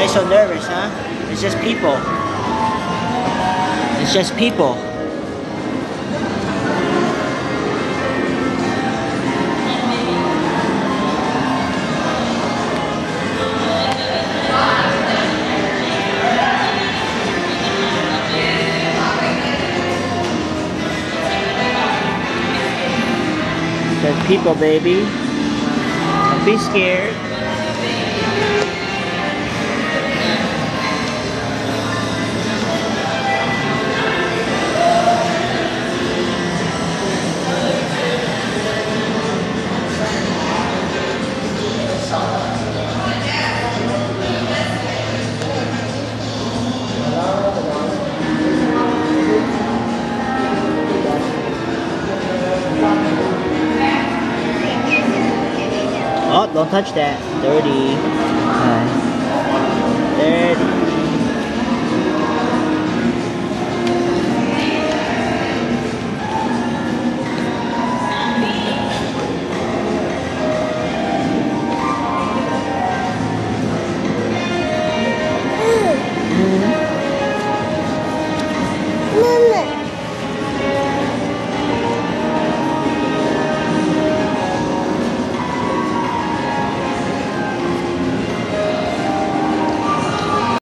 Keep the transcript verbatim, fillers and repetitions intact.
get so nervous, huh? It's just people. It's just people. Just people, baby. Don't be scared. Oh, don't touch that. Dirty. Okay. Dirty.